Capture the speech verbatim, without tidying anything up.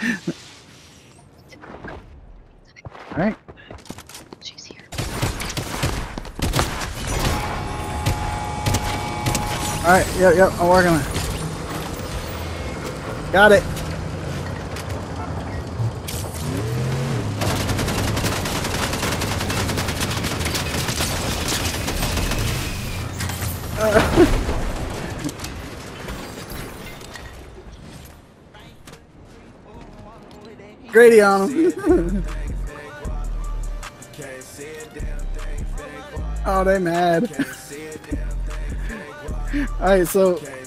All right. She's here. All right. Yep. Yep. I'm working on it. Got it. Uh, Grady on him. Oh, they mad. All right, so